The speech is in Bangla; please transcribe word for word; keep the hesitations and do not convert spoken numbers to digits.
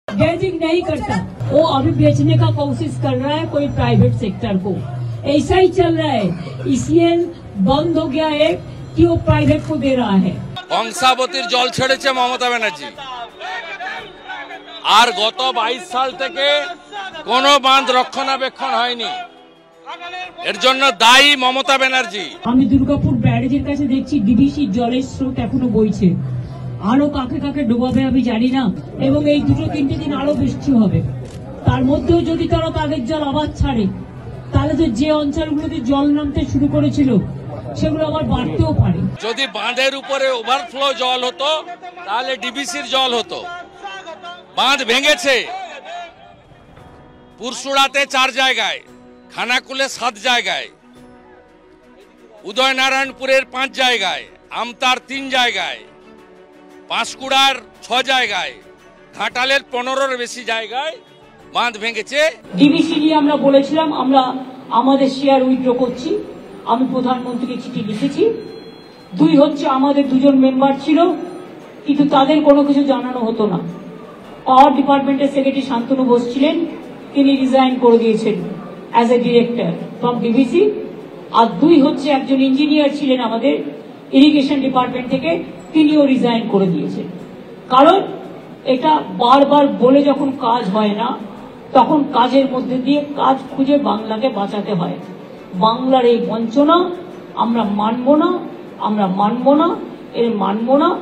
गेजिंग नहीं करता, वो अभी बेचने का कोशिश कर रहा है कोई प्राइवेट सेक्टर को। ऐसा ही चल रहा है, इसलिए बंद हो गया है कि वो प्राइवेट को दे रहा है। কংসাবতীর জল ছেড়েছে মমতা ব্যানার্জি, আর গত বাইশ সাল থেকে কোনো বাঁধ রক্ষণাবেক্ষণ হয়নি, এর জন্য দায়ী মমতা ব্যানার্জি। আমি দুর্গাপুর ব্যারেজের কাছে দেখছি ডিবিসি জলের স্রোত এখনো বইছে, আরো কাকে কাকে ডোবাবে আমি জানি না, এবং এই দুটো তিনটে দিন আরো বৃষ্টি হবে। তার মধ্যেও যদি তারা তাদের জল আবার ছাড়ে, তাহলে তো যে অঞ্চলগুলোতে জল নামতে শুরু করেছিল সেগুলো আবার বাড়তেও পারে। যদি বাঁধের উপরে ওভারফ্লো জল হতো তাহলে ডিবিসির জল হতো। বাঁধ ভেঙেছে পুরসুড়াতে চার জায়গায়, খানাকুলে সাত জায়গায়, উদয়নারায়ণপুরের পাঁচ জায়গায়, আমতার তিন জায়গায়, পাঁশকুড়ার ছ জায়গায়, ঘাটালের পনেরোর বেশি জায়গায় বাঁধ ভেঙেছে। ডিবিসি নিয়ে আমরা বলেছিলাম আমরা আমাদের শেয়ার উইথড্র করছি, আমি প্রধানমন্ত্রীকে চিঠি লিখেছি। দুই হচ্ছে আমাদের দুজন মেম্বার ছিল কিন্তু তাদের কোনো কিছু জানানো হতো না। পাওয়ার ডিপার্টমেন্টের সেক্রেটারি শান্তনু ঘোষ ছিলেন, তিনি রিজাইন করে দিয়েছেন as a director from DBC. আর দুই হচ্ছে একজন ইঞ্জিনিয়ার ছিলেন আমাদের ইরিগেশন ডিপার্টমেন্ট থেকে, তিনিও রিজাইন করে দিয়েছেন। কারণ এটা বারবার বলে যখন কাজ হয় না, তখন কাজের মধ্যে দিয়ে কাজ খুঁজে বাংলাকে বাঁচাতে হয়। বাংলার এই বঞ্চনা আমরা মানব না, আমরা মানব না, এর মানব না।